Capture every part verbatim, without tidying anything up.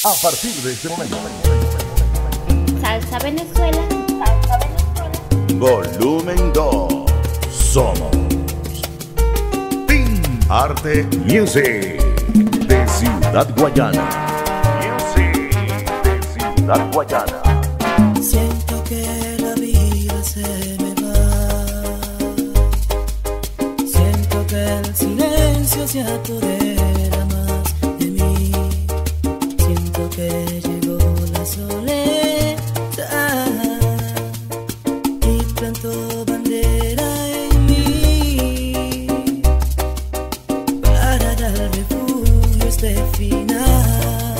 A partir de este momento, Salsa Venezuela, Salsa Venezuela. volumen dos. Somos Team Arte Music de Ciudad Guayana. Music de Ciudad Guayana. Siento que la vida se me va. Siento que el silencio se apodera más de mí. Siento que llegó la soledad y plantó bandera en mí para dar refugio a este final.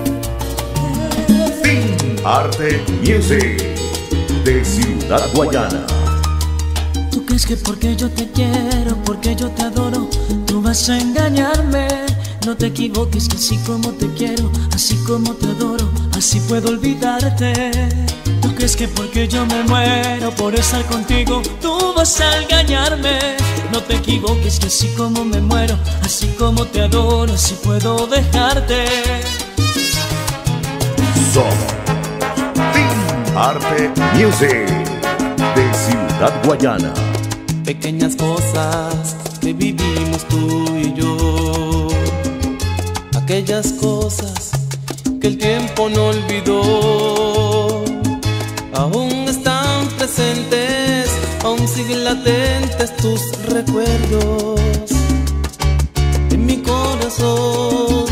Team Arte Music de Ciudad Guayana. ¿Tú crees que porque yo te quiero, porque yo te adoro, tú vas a engañarme? No te equivoques, que así como te quiero, así como te adoro, así puedo olvidarte. ¿Tú crees que porque yo me muero por estar contigo, tú vas a engañarme? No te equivoques, que así como me muero, así como te adoro, así puedo dejarte. Somos Team Arte Music de Ciudad Guayana. Pequeñas cosas que vivimos tú y yo, aquellas cosas que el tiempo no olvidó, aún están presentes, aún siguen latentes tus recuerdos en mi corazón.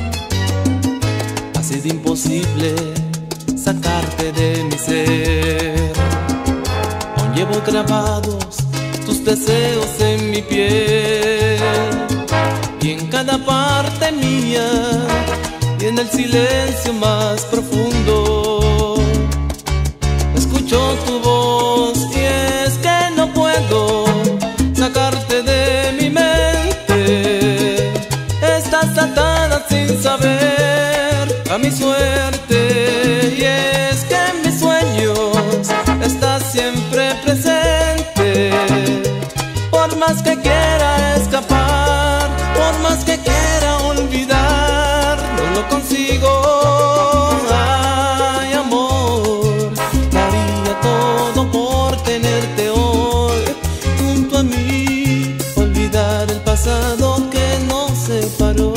Ha sido imposible sacarte de mi ser, aún llevo grabados tus deseos en mi piel y en cada parte mía y en el silencio más profundo escucho tu voz, y es que no puedo sacarte de mi mente. Estás atada sin saber a mi suerte, y es que en mis sueños estás siempre presente. Por más que quiera escapar, por más que quiera olvidar, no lo consigo. Ay, amor, daría todo por tenerte hoy junto a mí, olvidar el pasado que nos separó.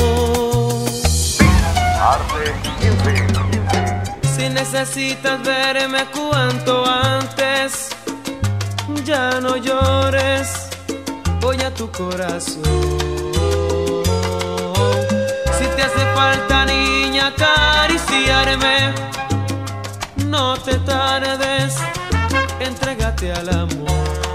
Arte Music. Si necesitas verme cuanto antes, ya no llores, voy a tu corazón. Si te hace falta, niña, acariciarme, no te tardes, entrégate al amor.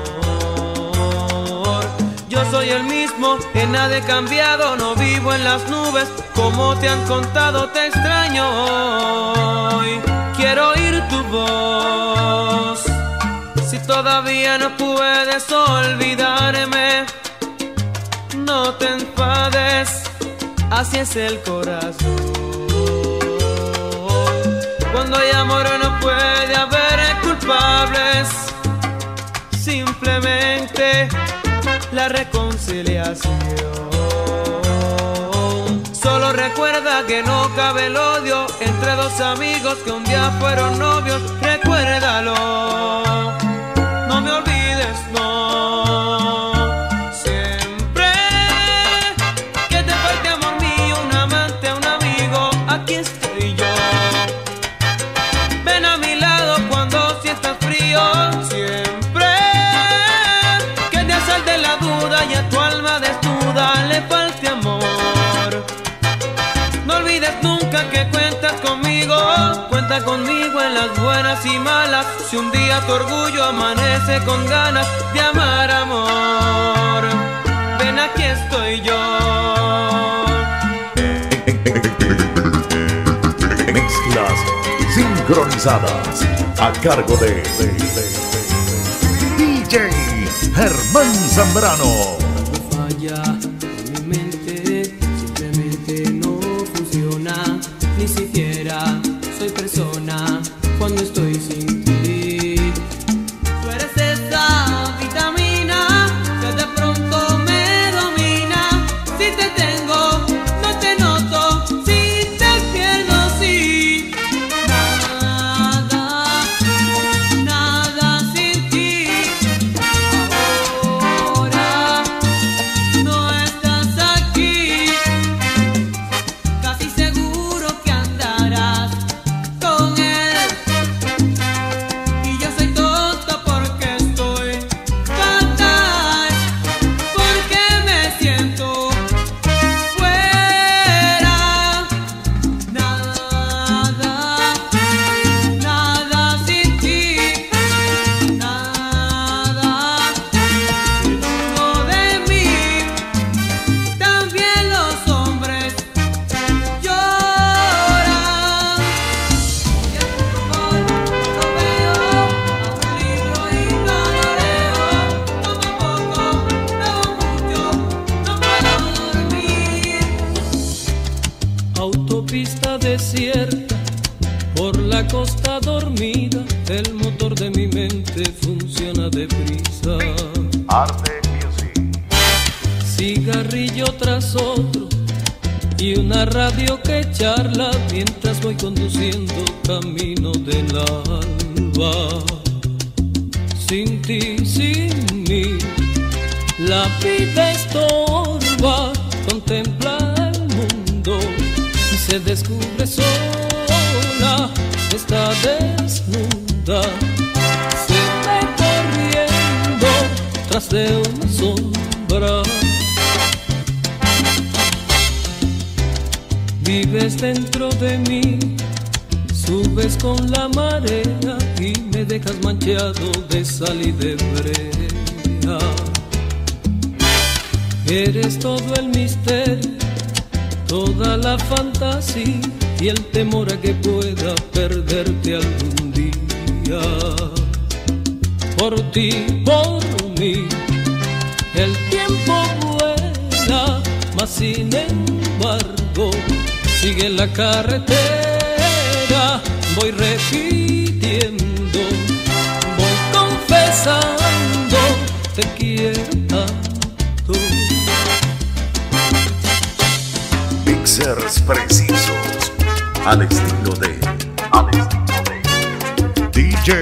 Yo soy el mismo, en nada he cambiado, no vivo en las nubes, como te han contado, te extraño hoy. Quiero oír tu voz. Si todavía no puedes olvidarme, no te enfades, así es el corazón. Cuando hay amor no puede haber culpables, simplemente la reconciliación. Solo recuerda que no cabe el odio entre dos amigos que un día fueron novios, recuérdalo. No me olvides, no. Siempre que te falte amor mío, un amante, un amigo, aquí estoy yo. Ven a mi lado cuando sientas frío. Siempre que te asalte la duda y a tu alma desnuda le falte amor. No olvides nunca que cuentas conmigo, cuenta conmigo en las buenas y malas. Si un día tu orgullo amanece con ganas de amar, amor, ven, aquí estoy yo. Mezclas sincronizadas a cargo de, de, de, de D J Germán Zambrano. Falla en mi mente, simplemente no funciona, ni siquiera soy persona cuando estoy sin ti. Tú eres esa vitamina que de pronto me domina. Si te tengo, no te noto, si te pierdo, sí. autopista desierta, por la costa dormida, el motor de mi mente funciona deprisa. Arte Music. Cigarrillo tras otro y una radio que charla mientras voy conduciendo camino del alba. Sin ti, sin mí, la vida estorba, contempla el mundo y se descubre sola, está desnuda, se ve corriendo tras de una sombra. Vives dentro de mí, subes con la marea y me dejas manchado de sal y de brea. Eres todo el misterio, toda la fantasía y el temor a que pueda perderte algún día. Por ti, por mí, el tiempo vuela, mas sin embargo sigue la carretera. Voy repitiendo, voy confesando, te quiero tanto. Mixers precisos al estilo de, al estilo de D J,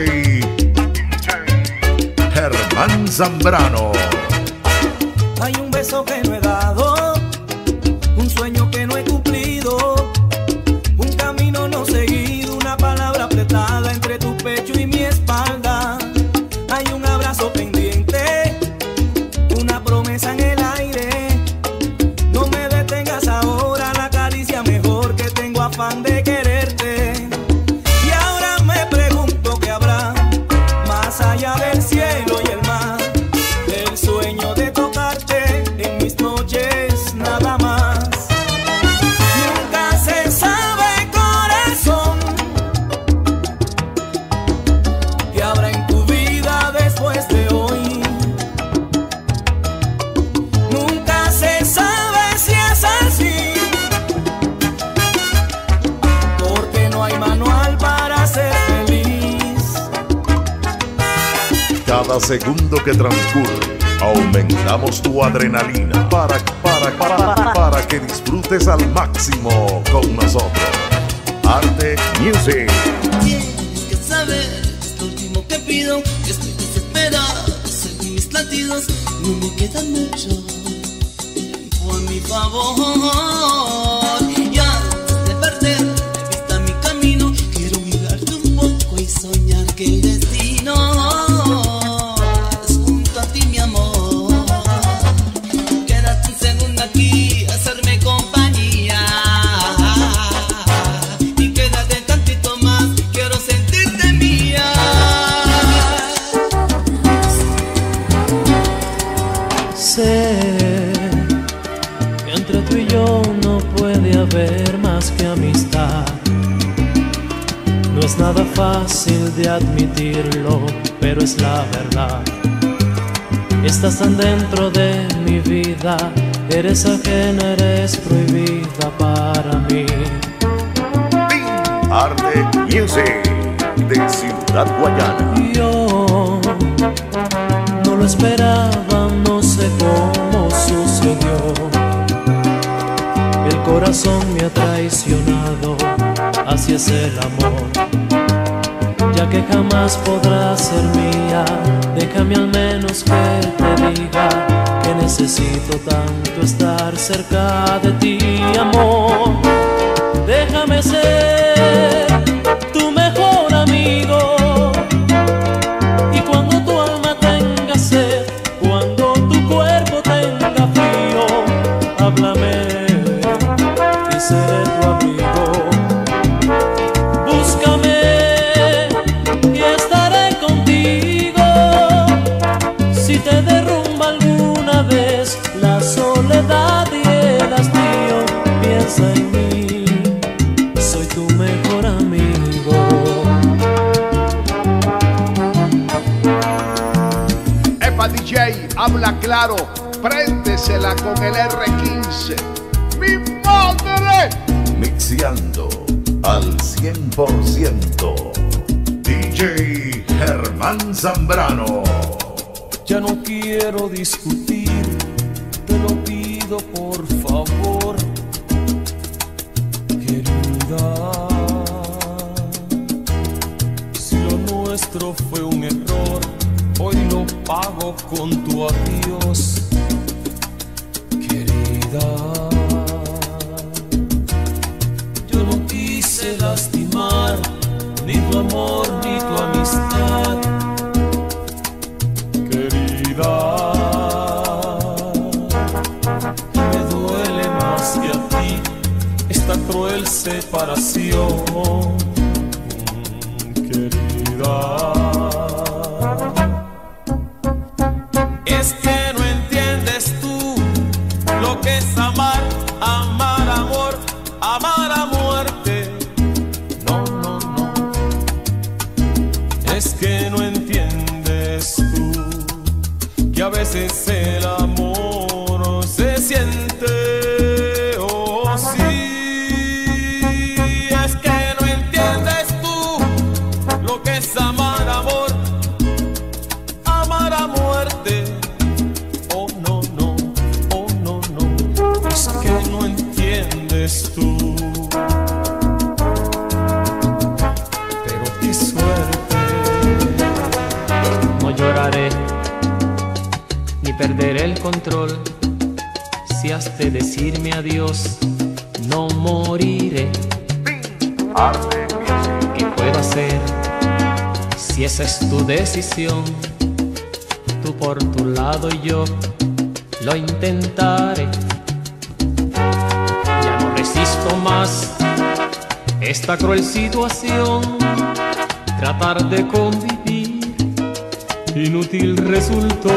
D J Germán Zambrano. Hay un beso que no he dado, un sueño que no he cumplido, un camino no seguido, una palabra apretada entre tu pecho y mi espalda. Hay un abrazo pendiente, una promesa en el aire. No me detengas ahora, la caricia mejor que tengo afán de quererte. Y ahora me pregunto qué habrá más allá del cielo y el mar, del sueño de tocarte en mis noches nada más. Nunca se sabe, corazón, qué habrá en tu vida después de hoy. Nunca se sabe si es así, porque no hay manual para ser feliz. Cada segundo que transcurre, aumentamos tu adrenalina para, para, para, para que disfrutes al máximo con nosotros. Arte Music. Tienes que saber, es lo último que pido, que estoy desesperado, seguir mis latidos, no me queda mucho tiempo a mi favor. Y antes de perder de vista mi camino, quiero mirarte un poco y soñar que el destino es junto a ti, mi amor. Quédate un segundo aquí, hacerme compañía, y quédate tantito más, quiero sentirte mía. Sé que entre tú y yo no puede haber más que amistad. No es nada fácil de admitirlo, pero es la verdad. Estás tan dentro de mi vida, eres ajena, eres prohibida para mí. Arte Music de Ciudad Guayana. Yo no lo esperaba, no sé cómo sucedió. El corazón me ha traicionado, así es el amor. Ya que jamás podrás ser mía, déjame al menos que te diga que necesito tanto estar cerca de ti, amor. Déjame ser tu mejor amigo, y cuando tu alma tenga sed, cuando tu cuerpo tenga frío, háblame y seré tu abrigo. Búscame y estaré contigo. Si te derrumba alguna vez la soledad y el hastío, piensa en mí, soy tu mejor amigo. Epa D J, habla claro, préndesela con el R quince. ¡Mi madre! mixeando al cien por ciento. D J Germán Zambrano. Ya no quiero discutir, te lo pido por favor, querida. Si lo nuestro fue un error, hoy lo pago con tu adiós, querida. Yo no quise lastimar ni tu amor ni tu amistad, querida. Me duele más que a ti esta cruel separación, querida. Es que no entiendes tú lo que es amar, amar amor, amar a muerte. No, no, no. Es que no entiendes tú que a veces el amor se siente, oh sí. Es que no entiendes tú lo que es amar amor, amar a muerte. Oh no, no, oh no, no. Es que no entiendes tú. Pero qué suerte. No lloraré ni perderé el control. Si has de decirme adiós, no moriré. ¿Qué puedo hacer si esa es tu decisión? Tú por tu lado y yo lo intentaré. Ya no resisto más esta cruel situación. Tratar de convivir inútil resultó.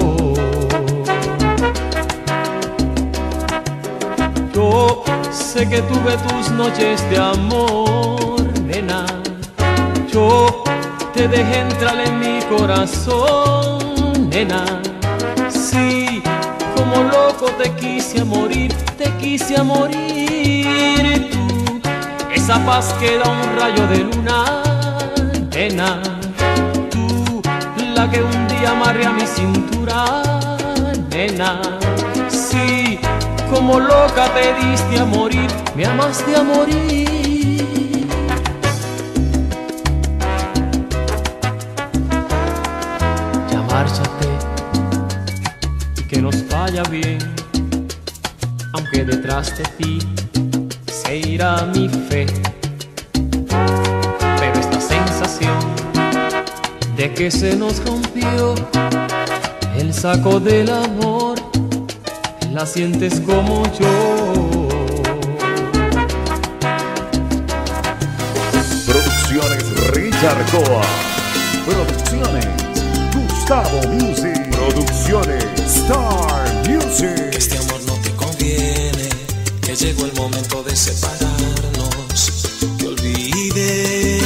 Yo sé que tuve tus noches de amor, nena. Yo te dejé entrar en mi corazón, nena. Sí, como loco te quise a morir, te quise a morir. Tú, esa paz que da un rayo de luna, nena. Tú, la que un día amarré a mi cintura, nena. Sí, como loca te diste a morir, me amaste a morir. Ya márchate y que nos vaya bien, aunque detrás de ti se irá mi fe. Pero esta sensación de que se nos rompió el saco del amor, la sientes como yo. Producciones Richard Coa. Producciones Gustavo Music. Producciones Star Music. Este amor no te conviene, que llegó el momento de separarnos, que olvide.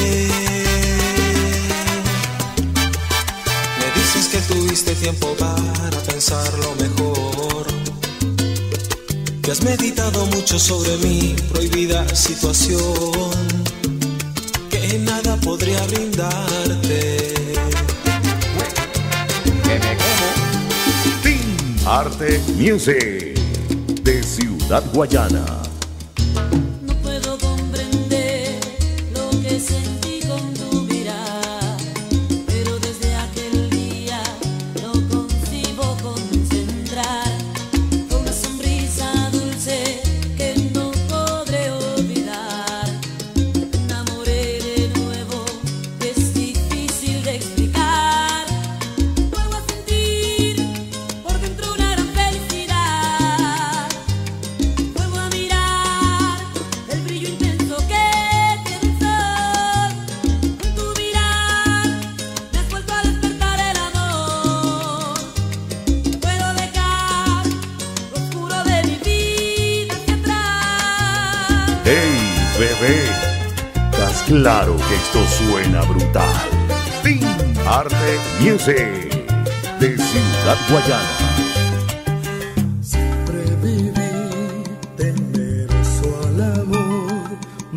Me dices que tuviste tiempo para pensarlo mejor, que has meditado mucho sobre mi prohibida situación, que nada podría brindarte. Que me quemo. Team Arte Music de Ciudad Guayana. No puedo comprender lo que sentí con tu mirada, pero desde aquel día lo consigo concentrar. Fue una sonrisa dulce que no podré olvidar. Me enamoré de nuevo, que es difícil de explicar. Vuelvo a sentir por dentro una gran felicidad. Vuelvo a mirar el brillo intenso que tiene el sol. Con tu mirar me has vuelto a despertar el amor. Puedo dejar lo oscuro de mi vida hacia atrás. Hey, bebé, estás claro que esto suena brutal. Team Arte Music de Ciudad Guayana. Siempre viví temeroso al amor,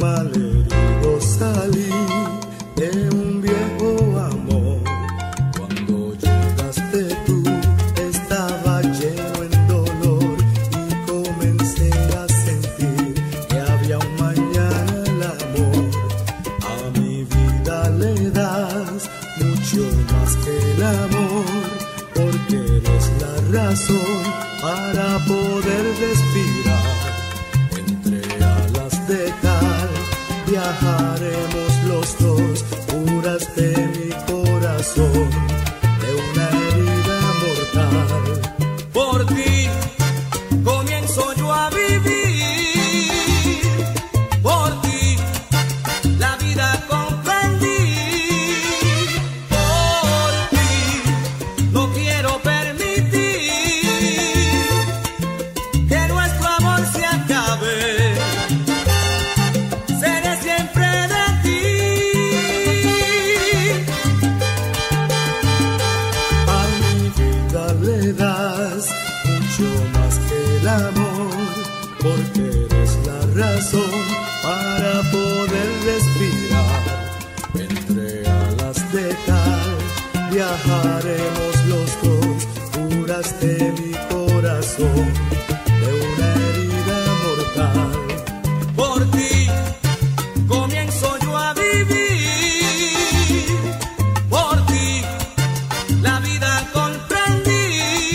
malherido salí de un viejo amor. Cuando llegaste tú estaba lleno en dolor y comencé a sentir que había un mañana. El amor a mi vida le das mucho más que el amor, porque eres la razón para poder respirar. Entre alas de cal viajaremos los dos, curas de mi corazón de una herida mortal. Por ti comienzo yo a vivir, por ti la vida comprendí, por ti no quiero permitir que nuestro amor se acabe. Seré siempre de ti. A mi vida le das mucho más que el amor, porque eres la razón para poder respirar. Entre alas de cal viajaremos los dos, curas de mi corazón de una herida mortal. Por ti comienzo yo a vivir, por ti la vida comprendí,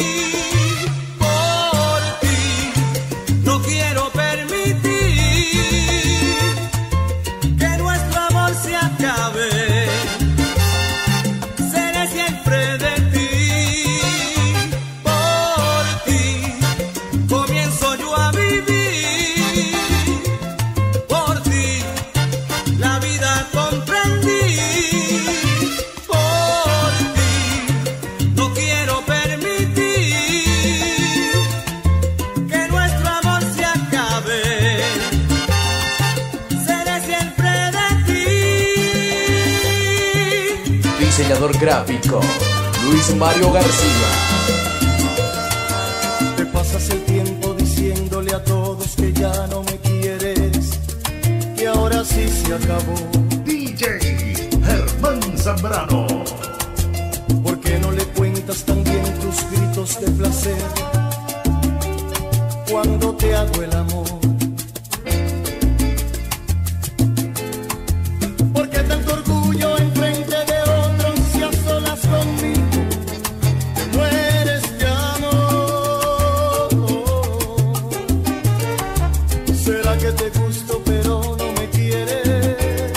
por ti no quiero permitir que nuestro amor se acabe. Seré siempre de ti, por ti comienzo yo a vivir, por ti la vida comprendí, por ti no quiero permitir que nuestro amor se acabe. Seré siempre de ti. Diseñador gráfico Luis Mario García. Te pasas el tiempo diciéndole a todos que ya no me quieres, que ahora sí se acabó. D J Germán Zambrano. ¿Por qué no le cuentas también tus gritos de placer cuando te hago el amor? ¿Por qué tanto orgullo enfrente de otros y a solas conmigo te mueres de amor? ¿Será que te gusto pero no me quieres?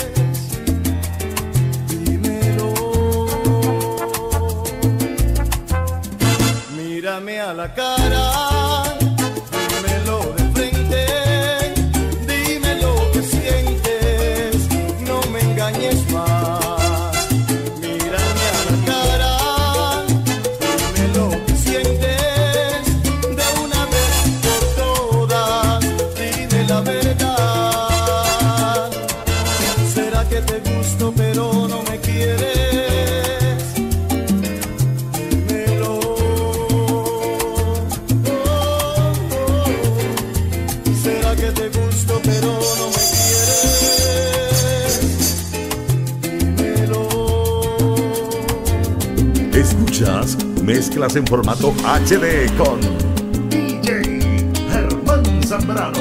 Dímelo. Mírame a la cara, dímelo de frente, dime lo que sientes, no me engañes más. Mírame a la cara, dime lo que sientes, de una vez por todas, dime la verdad. ¿Será que te gusto pero no me quieres? Dímelo. Oh, oh. ¿Será que te gusto pero no me quieres? Dímelo. Escuchas mezclas en formato H D con D J Germán Zambrano.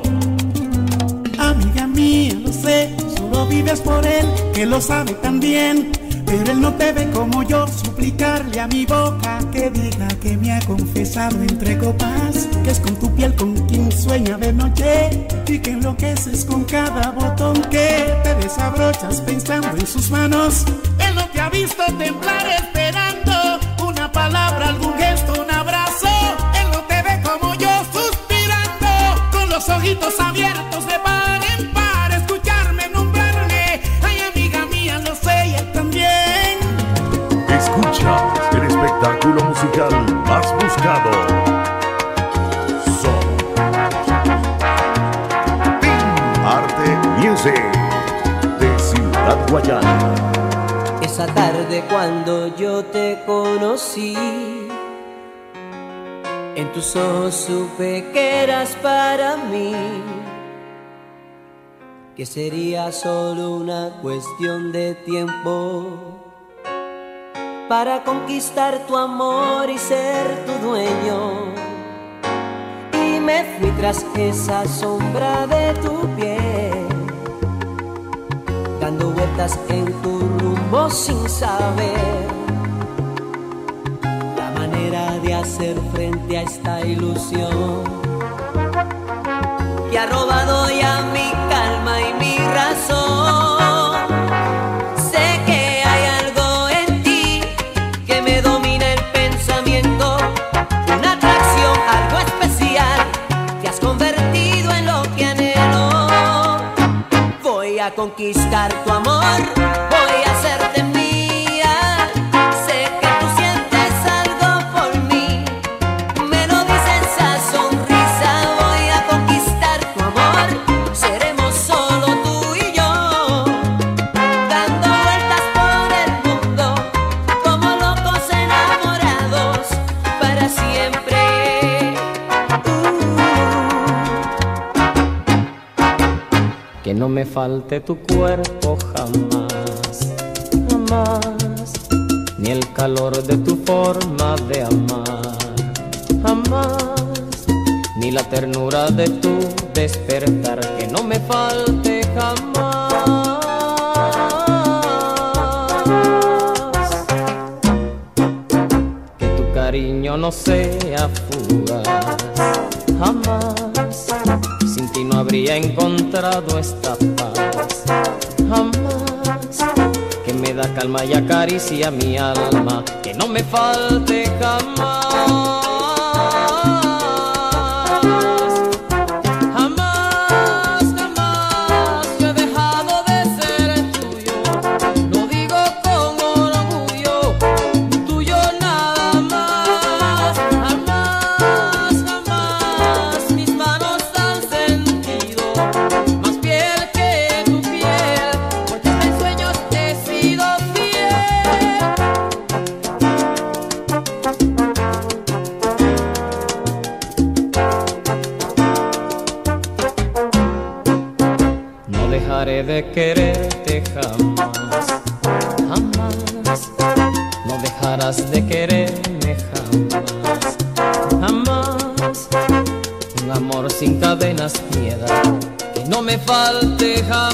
Amiga mía, lo sé, solo vives por él, que lo sabe también, pero él no te ve como yo. Suplicarle a mi boca que diga que me ha confesado entre copas, que es con tu piel con quien sueña de noche, y que enloqueces con cada botón que te desabrochas pensando en sus manos. Él no te ha visto temblar esperando una palabra, algún gesto, un abrazo. Él no te ve como yo suspirando, con los ojitos abiertos de par en par, escucharme nombrarme. Ay, amiga mía, lo sé y él también. Escucha el espectáculo musical más buscado. Son Arte Music de Ciudad Guayana. Esa tarde cuando yo te conocí, en tus ojos supe que eras para mí. que sería solo una cuestión de tiempo para conquistar tu amor y ser tu dueño. Y me fui tras esa sombra de tu piel, dando vueltas en tu rumbo sin saber la manera de hacer frente a esta ilusión que ha robado ya mi calma y mi razón. Sé que hay algo en ti que me domina el pensamiento, una atracción, algo especial, te has convertido en lo que anhelo. Voy a conquistar tu amor, voy a hacerte mía. Sé que tú sientes algo por mí, me lo dice esa sonrisa. Voy a conquistar tu amor, seremos solo tú y yo, dando vueltas por el mundo como locos enamorados para siempre. uh. Que no me falte tu cuerpo jamás, jamás, ni el calor de tu forma de amar, jamás, ni la ternura de tu despertar, que no me falte jamás. Que tu cariño no sea fugaz, jamás, sin ti no habría encontrado esta paz, jamás, que me da calma y acaricia mi alma, que no me falte jamás. Jamás, jamás yo he dejado de ser tuyo, lo digo con orgullo, tuyo nada más. Jamás, jamás mis manos han sentido más piel que tu piel, porque hasta en sueños he sido fiel. No dejaré de quererte jamás, jamás, no dejarás de quererme jamás, jamás. Un amor sin cadenas, piedad, que no me falte jamás.